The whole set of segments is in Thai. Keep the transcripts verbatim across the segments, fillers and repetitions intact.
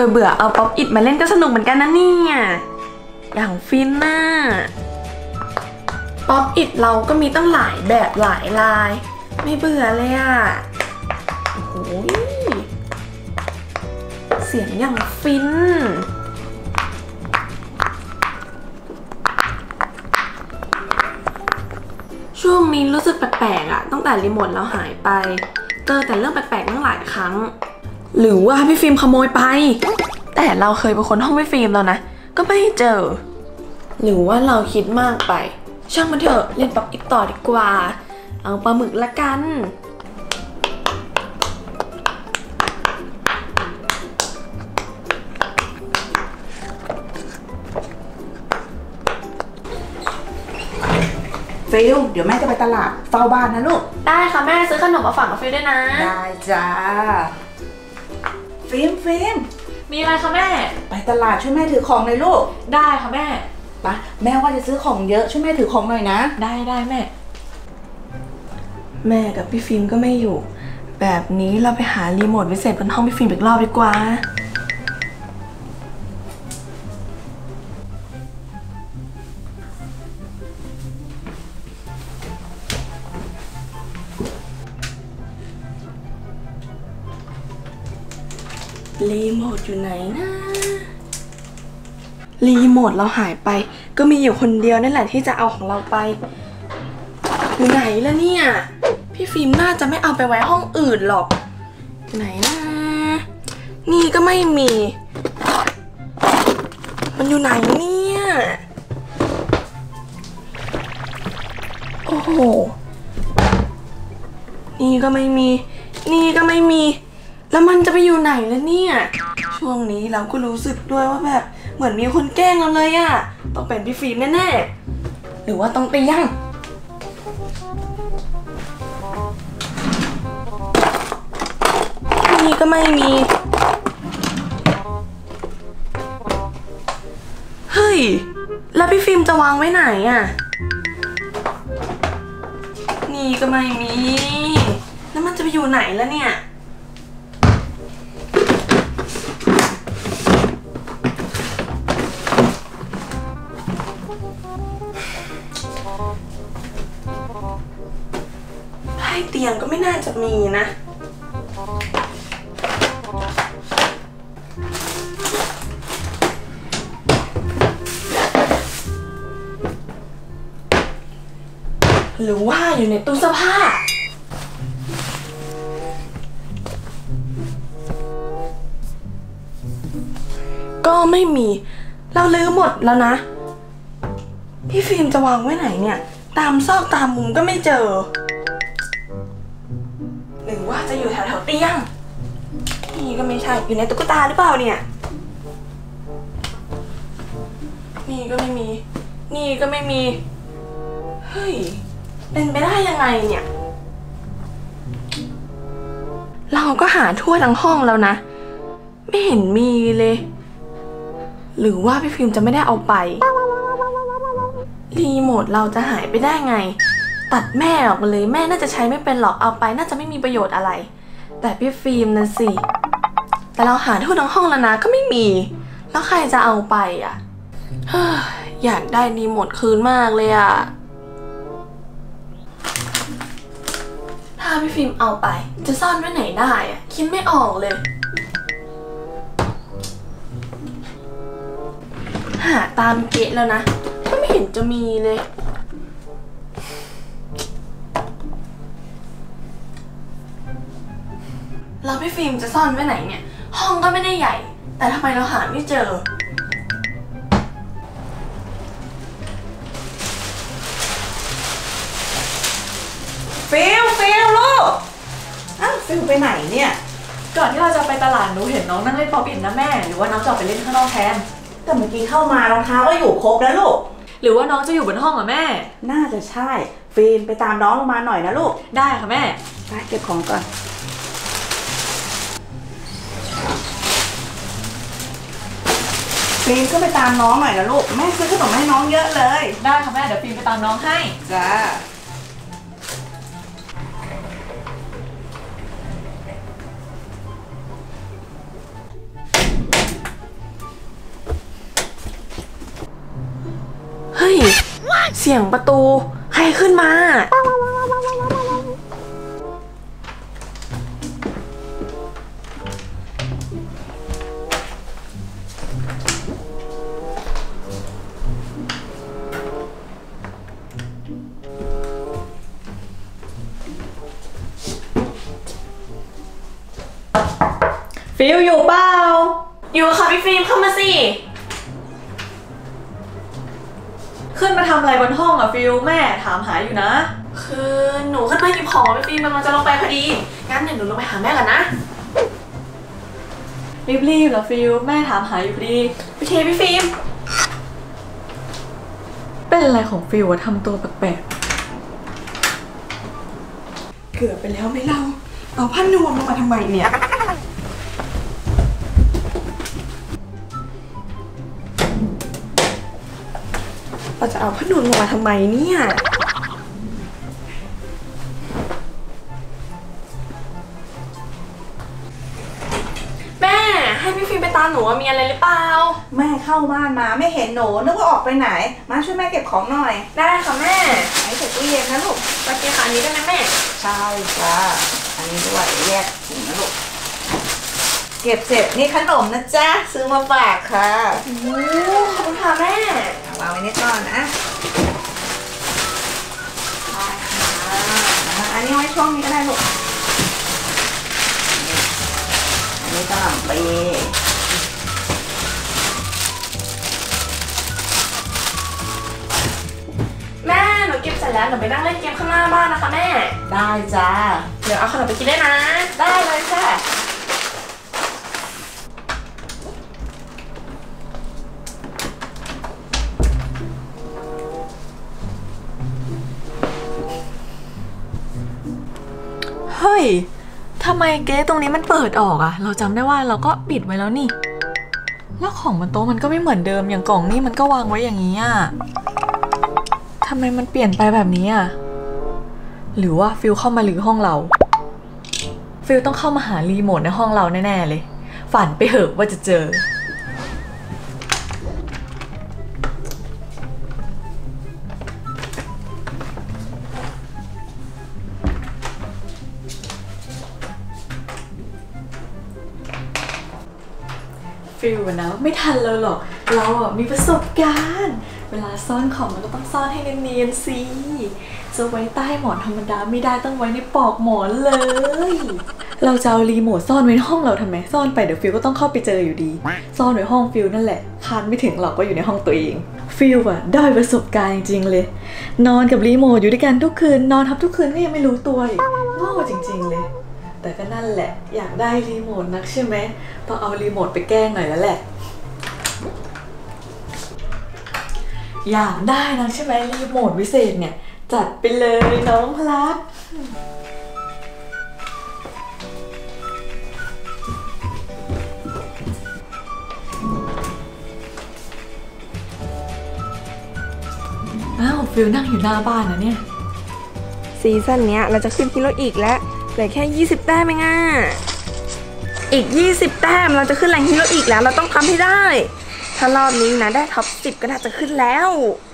เบื่อเบื่อเอาป๊อปอิดมาเล่นก็สนุกเหมือนกันนะเนี่ยอย่างฟินน่ะป๊อปอิดเราก็มีตั้งหลายแบบหลายลายไม่เบื่อเลยอ่ะโอ้โหเสียงอย่างฟินช่วงนี้รู้สึกแปลกๆอ่ะตั้งแต่รีโมทเราหายไปเจอแต่เรื่องแปลกๆตั้งหลายครั้งหรือว่าพี่ฟิล์มขโมยไปแต่เราเคยไปค้นห้องพี่ฟิล์มแล้วนะก็ไม่เจอหรือว่าเราคิดมากไปช่างมันเถอะเล่นป๊อปอิดต่อดีกว่าเอาปลาหมึกละกันฟิลเดี๋ยวแม่จะไปตลาดเฝ้าบ้านนะลูกได้ค่ะแม่ซื้อขนมมาฝากกับฟิลด้วยนะได้จ้าฟิล์มฟิล์มมีอะไรคะแม่ไปตลาดช่วยแม่ถือของเลยลูกได้ค่ะแม่ปะแม่ว่าจะซื้อของเยอะช่วยแม่ถือของหน่อยนะได้ได้แม่แม่กับพี่ฟิล์มก็ไม่อยู่แบบนี้เราไปหารีโมทวิเศษบนห้องพี่ฟิล์มอีกรอบดีกว่ารีโมทอยู่ไหนนะรีโมทเราหายไปก็มีอยู่คนเดียวนั่นแหละที่จะเอาของเราไปอยู่ไหนล่ะเนี่ยพี่ฟิล์มน่าจะไม่เอาไปไว้ห้องอื่นหรอกไหนนะนี่ก็ไม่มีมันอยู่ไหนเนี่ยโอ้โหนี่ก็ไม่มีนี่ก็ไม่มีแล้วมันจะไปอยู่ไหนแล้วเนี่ยช่วงนี้เราก็รู้สึกด้วยว่าแบบเหมือนมีคนแกล้งเราเลยอะต้องเป็นพี่ฟิล์มแน่ๆหรือว่าต้องไปยั่งนี่ก็ไม่มีเฮ้ยแล้วพี่ฟิล์มจะวางไว้ไหนอะนี่ก็ไม่มีแล้วมันจะไปอยู่ไหนแล้วเนี่ยใต้เตียงก็ไม่น่าจะมีนะหรือว่าอยู่ในตู้เสื้อผ้าก็ไม่มีเราลืมหมดแล้วนะพี่ฟิล์มจะวางไว้ไหนเนี่ยตามซอกตามมุมก็ไม่เจอหรือว่าจะอยู่แถวแถวเตียงนี่ก็ไม่ใช่อยู่ในตุ๊กตาหรือเปล่าเนี่ยนี่ก็ไม่มีนี่ก็ไม่มีเฮ้ยเป็นไปได้ยังไงเนี่ยเราก็หาทั่วทั้งห้องแล้วนะไม่เห็นมีเลยหรือว่าพี่ฟิล์มจะไม่ได้เอาไปรีโมทเราจะหายไปได้ไงตัดแม่ออกมาเลยแม่น่าจะใช้ไม่เป็นหรอกเอาไปน่าจะไม่มีประโยชน์อะไรแต่พี่ฟิล์มนะสิแต่เราหาทั่วทั้งห้องแล้วนะก็ไม่มีแล้วใครจะเอาไปอ่ะอยากได้รีโมทคืนมากเลยอ่ะถ้าพี่ฟิล์มเอาไปจะซ่อนไว้ไหนได้อ่ะคิดไม่ออกเลยหาตามเกะแล้วนะก็ไม่เห็นจะมีเลยแล้วพี่ฟิล์มจะซ่อนไว้ไหนเนี่ยห้องก็ไม่ได้ใหญ่แต่ทำไมเราหาไม่เจอฟิลฟิลลูกอ้าวฟิลไปไหนเนี่ยก่อนที่เราจะไปตลาดหนูเห็นน้องนั่งเล่นป๊อปอินนะแม่หรือว่าน้องจะออกไปเล่นข้างนอกแทนแต่เมื่อกี้เข้ามารองเท้าก็อยู่ครบแล้วลูกหรือว่าน้องจะอยู่บนห้องอ่ะแม่น่าจะใช่ฟิล์มไปตามน้องลงมาหน่อยนะลูกได้ค่ะแม่ไปเก็บของก่อนฟิล์มก็ไปตามน้องหน่อยนะลูกแม่ซื้อขนมให้น้องเยอะเลยได้ค่ะแม่เดี๋ยวฟิล์มไปตามน้องให้จ้าเสียงประตูใครขึ้นมาฟิลอยู่เปล่าอยู่ค่ะพี่ฟิล์มเข้ามาสิขึ้นมาทำอะไรบนห้องอะฟิลแม่ถามหาอยู่นะคือหนูขึ้นมาหยิบของพี่ฟิล์มมันจะลงไปพอดีงั้นเดี๋ยวหนูลงไปหาแม่ก่อนนะรีบๆเหรอฟิลแม่ถามหาอยู่พอดีโอเคพี่ฟิล์มเป็นอะไรของฟิลวะทำตัวแปลกๆเกือบไปแล้วไม่เล่าเอาผ้านวมลงมาทำไมเนี่ยเราจะเอาผ้านวมลงมาทำไมเนี่ยแม่ให้พี่ฟิล์มไปตามหนูว่ามีอะไรหรือเปล่าแม่เข้าบ้านมาไม่เห็นหนูนึกว่าออกไปไหนมาช่วยแม่เก็บของหน่อยได้ค่ะแม่ไอ้ใส่ตู้เย็นนะลูกตะเกียบอันนี้ได้ไหมแม่ใช่จ้าอันนี้ด้วยแยกถุงนะลูกเก็บเสร็จนี่ขนมนะจ๊ะซื้อมาฝากค่ะโอ้ขอบคุณค่ะแม่วางไว้นี่ก่อนนะอันนี้ไว้ช่วงนี้ก็ได้ลูกอันนี้ก็ไปแม่หนูเก็บเสร็จแล้วหนูไปนั่งเล่นเกมข้างหน้าบ้านนะคะแม่ได้จ้าเดี๋ยวเอาขนมไปกินได้นะได้เลยจ้าเฮ้ยทำไมเก๊ตรงนี้มันเปิดออกอะเราจำได้ว่าเราก็ปิดไว้แล้วนี่แล้วของบนโต๊ะมันก็ไม่เหมือนเดิมอย่างกล่องนี่มันก็วางไว้อย่างนี้อะทำไมมันเปลี่ยนไปแบบนี้อะหรือว่าฟิลเข้ามาหรือห้องเราฟิลต้องเข้ามาหารีโมทในห้องเราแน่ๆเลยฝันไปเหอะว่าจะเจอฟิลนะไม่ทันเลยหรอกเราอ่ะมีประสบการณ์เวลาซ่อนของมันก็ต้องซ่อนให้เนียนๆสิจะไว้ใต้หมอนธรรมดาไม่ได้ต้องไว้ในปลอกหมอนเลยเราจะเอารีโมทซ่อนไว้ในห้องเราทำไมซ่อนไปเดี๋ยวฟิลก็ต้องเข้าไปเจออยู่ดีซ่อนไว้ห้องฟิลนั่นแหละคาดไม่ถึงหรอกว่าอยู่ในห้องตัวเองฟิลอ่ะได้ประสบการณ์จริงๆเลยนอนกับรีโมทอยู่ด้วยกันทุกคืนนอนทับทุกคืนก็ยังไม่รู้ตัวอีกโง่จริงๆเลยแต่ก็นั่นแหละอยากได้รีโมทนักใช่ไหมต้องเอารีโมทไปแกล้งหน่อยแล้วแหละอยากได้นักใช่ไหมรีโมทวิเศษเนี่ยจัดไปเลยน้องพลัดอ้าวฟิลนั่งอยู่หน้าบ้านนะเนี่ยซีซั่นเนี้ยเราจะขึ้นฮีโร่อีกแล้วเหลือแค่ยี่สิบแต้มเองอ่ะอีกยี่สิบแต้มเราจะขึ้นแรงฮีโร่อีกแล้วเราต้องทำให้ได้ถ้ารอบนี้นะได้ท็อปสิบก็น่าจะขึ้นแล้ว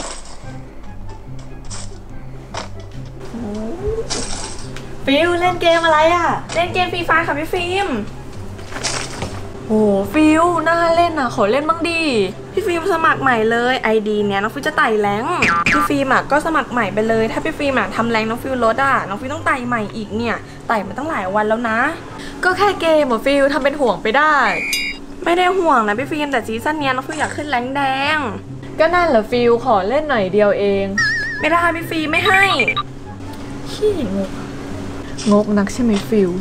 ฟิลเล่นเกมอะไรอ่ะเล่นเกมฟรีไฟค่ะพี่ฟิล์มโอ้ฟิลน่าเล่นอ่ะขอเล่นบ้างดีพี่ฟิล์มสมัครใหม่เลยไอดีเนี้ยน้องฟิลจะไต่แรงพี่ฟิล์มอ่ะก็สมัครใหม่ไปเลยถ้าพี่ฟิล์มอ่ะทำแรงน้องฟิลลดอ่ะน้องฟิลต้องไต่ใหม่อีกเนี่ยไต่มาตั้งหลายวันแล้วนะก็แค่เกมอ่ะฟิลทำเป็นห่วงไปได้ไม่ได้ห่วงนะพี่ฟิล์มแต่ซีซั่นเนี้ยน้องฟิลอยากขึ้นแรงแดงก็นั่นแหละฟิลขอเล่นหน่อยเดียวเองไม่ได้พี่ฟิล์มไม่ให้ขี้งกงกนักใช่ไหมฟิล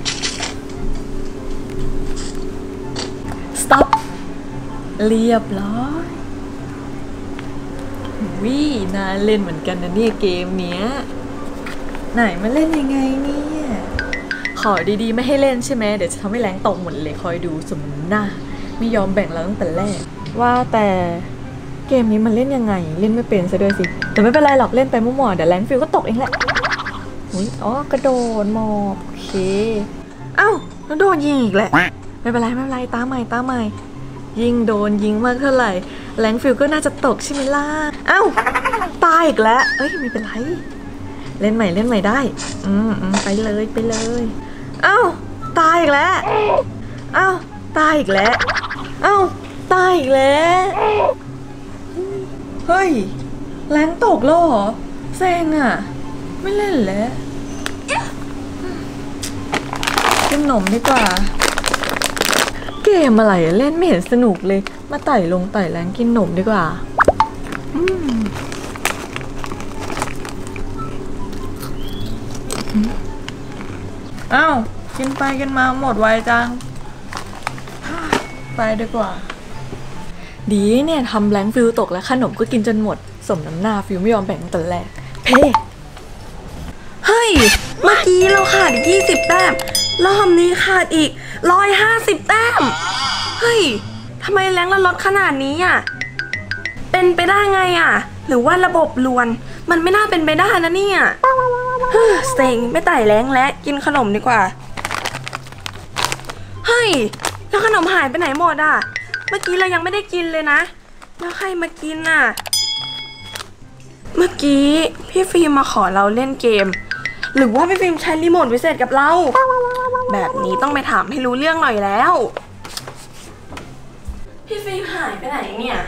stop เรียบร้อยวิน่าเล่นเหมือนกันนะเนี่ยเกมเนี้ยไหนมาเล่นยังไงเนี่ยขอดีๆไม่ให้เล่นใช่ไหมเดี๋ยวจะทำให้แรงตกหมดเลยคอยดูสมหน้าไม่ยอมแบ่งเราตั้งแต่แรกว่าแต่เกมนี้มันเล่นยังไงเล่นไม่เป็นซะด้วยสิแต่ไม่เป็นไรหรอกเล่นไปมั่วๆเดี๋ยวแรงฟิลก็ตกเองแหละอ๋อกระโดดหมอบโอเคเอ้าแล้วโดนยิงอีกแหละไม่เป็นไรไม่เป็นไรตาใหม่ตาใหม่ยิ่งโดนยิงมากเท่าไหร่แรงฟิลก็น่าจะตกใช่ไหมล่ะเอ้าตายอีกแล้วเอ้ยไม่เป็นไรเล่นใหม่เล่นใหม่ได้อืมอืมไปเลยไปเลยเอ้าตายอีกแล้วเอ้าตายอีกแล้วเอ้าตายอีกแล้วเฮ้ยแรงตกแล้วเหรอแซงอ่ะไม่เล่นแล้วกินขนมดีกว่าเกมอะไรเล่นไม่เห็นสนุกเลยมาไต่ลงไต่แรงกินขนมดีกว่าอืมอ้าวกินไปกินมาหมดไวจังไปดีกว่าดีเนี่ยทำแรงฟิลตกแล้วขนมก็กินจนหมดสมน้ำหน้าฟิลไม่ยอมแบ่งตั้งแต่แรกเพ่เฮ้ยเมื่อกี้เราขาดยี่สิบแต้มรอบนี้ขาดอีกร้อยห้าสิบแต้มเฮ้ยทำไมแรงเราลดขนาดนี้อ่ะเป็นไปได้ไงอ่ะหรือว่าระบบลวนมันไม่น่าเป็นไปได้นะเนี่ยเฮ้ยเซ็งไม่ไต่แรงและกินขนมดีกว่าเฮ้ยแล้วขนมหายไปไหนหมดอ่ะเมื่อกี้เรายังไม่ได้กินเลยนะแล้วใครมากินอ่ะเมื่อกี้พี่ฟิล์มมาขอเราเล่นเกมหรือว่าพี่ฟิล์มใช้รีโมทพิเศษกับเราแบบนี้ต้องไปถามให้รู้เรื่องหน่อยแล้วพี่ฟิล์มหายไปไหนเนี่ย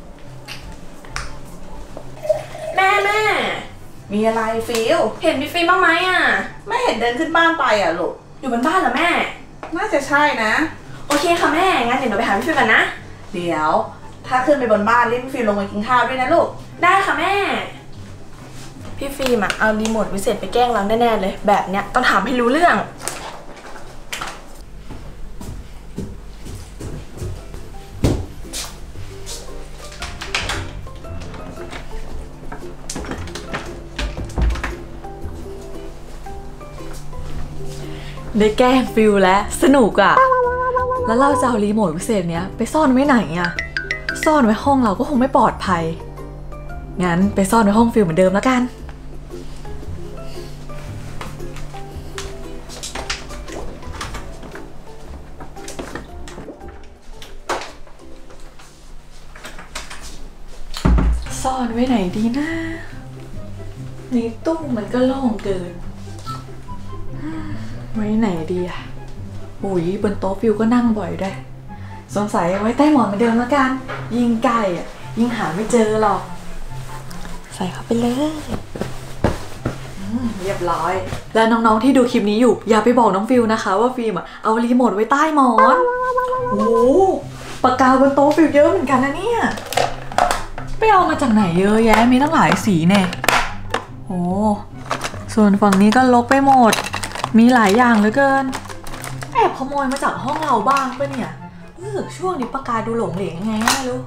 แม่แม่มีอะไรฟิลเห็นพี่ฟิล์มบ้างไหมอ่ะไม่เห็นเดินขึ้นบ้านไปอ่ะลูกอยู่บนบ้านเหรอแม่น่าจะใช่นะโอเคค่ะแม่งั้นเดี๋ยวเราไปหาพี่ฟิล์มกันนะเดี๋ยวถ้าขึ้นไปบนบ้านเรียกพี่ฟิลลงมากินข้าวด้วยนะลูกได้ค่ะแม่พี่ฟิล์มอะเอารีโมทวิเศษไปแกล้งเราแน่ๆเลยแบบเนี้ยต้องถามให้รู้เรื่องได้แกล้งฟิลแล้วสนุกอะแล้วเราจะเอารีโมทพิเศษเนี้ยไปซ่อนไว้ไหนอะซ่อนไว้ห้องเราก็คงไม่ปลอดภัยงั้นไปซ่อนไว้ห้องฟิลเหมือนเดิมแล้วกันซ่อนไว้ไหนดีนะในตู้มันก็โล่งเกินไว้ไหนดีอะอุ้ยบนโต๊ะฟิวก็นั่งบ่อยด้วยสงสัยไว้ใต้หมอนเหมือนเดิมแล้วกันยิ่งใกล้อะยิ่งหาไม่เจอหรอกใส่เข้าไปเลยเรียบร้อยแล้วน้องๆที่ดูคลิปนี้อยู่อย่าไปบอกน้องฟิวนะคะว่าฟิล์มอะเอารีโมทไว้ใต้หมอนโอ้ปากกาบนโต๊ะฟิวเยอะเหมือนกันนะเนี่ยไปเอามาจากไหนเยอะแยะมีตั้งหลายสีแน่โอ้ส่วนฝั่งนี้ก็ลกไปหมดมีหลายอย่างเหลือเกินแอบขโมยมาจากห้องเราบ้างปะเนี่ยรู้สึกช่วงนี้ปากกาดูหลงเหลงไงไม่รู้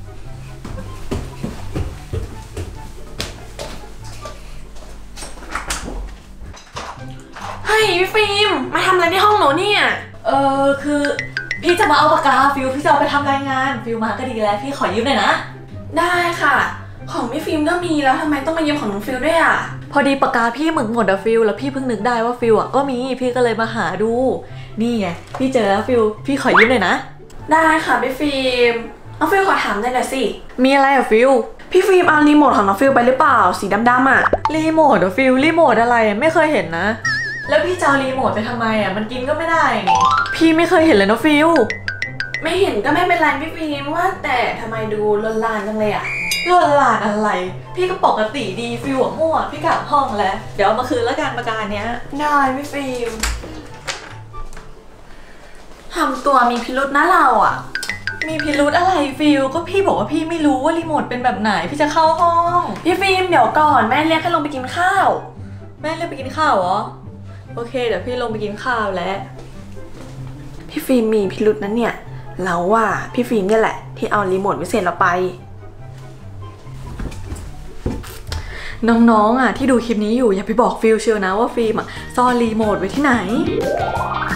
เฮ้ยพี่ฟิล์มมาทำอะไรที่ห้องหนูเนี่ยเออคือพี่จะมาเอาปากกาฟิลพี่จะเอาไปทำรายงานฟิลมาก็ดีแล้วพี่ขอยืมหน่อยนะได้ค่ะของพี่ฟิล์มก็มีแล้วทำไมต้องมายืมของน้องฟิลด้วยอ่ะพอดีปากกาพี่หมึกหมดอะฟิลแล้วพี่เพิ่งนึกได้ว่าฟิลอะก็มีพี่ก็เลยมาหาดูนี่ไงพี่เจอแล้วฟิลพี่ขอยืมหน่อยนะได้ค่ะพี่ฟิล์มน้องฟิลขอถามได้หน่อยสิมีอะไรอะฟิลพี่ฟิล์มเอารีโมทของน้องฟิลไปหรือเปล่าสีดำๆอะรีโมทอะฟิลรีโมทอะไรไม่เคยเห็นนะแล้วพี่จะเอารีโมทไปทำไมอะมันกินก็ไม่ได้นี่พี่ไม่เคยเห็นเลยนะฟิลไม่เห็นก็ไม่เป็นไรพี่ฟิล์มว่าแต่ทำไมดูลนลานจังเลยอะลนลานอะไรพี่ก็ปกติดีฟิลอะมั่วพี่กลับห้องแล้วเดี๋ยวเอามาคืนแล้วกันปากกาเนี้ยได้พี่ฟิล์มทำตัวมีพิรุษนะเราอะมีพิรุธอะไรฟิลก็พี่บอกว่าพี่ไม่รู้ว่ารีโมทเป็นแบบไหนพี่จะเข้าห้องพี่ฟิล์มเดี๋ยวก่อนแม่เรียกให้ลงไปกินข้าวแม่เรียกไปกินข้าวเหรอโอเคเดี๋ยวพี่ลงไปกินข้าวแล้วพี่ฟิล์มมีพิรุธนั้นเนี่ยเราว่าพี่ฟิล์มเนี่ยแหละที่เอารีโมทวิเศษเราไปน้องๆอ่ะที่ดูคลิปนี้อยู่อย่าไปบอกฟิลเชียวนะว่าฟิล์มอ่ะซ่อนรีโมทไว้ที่ไหน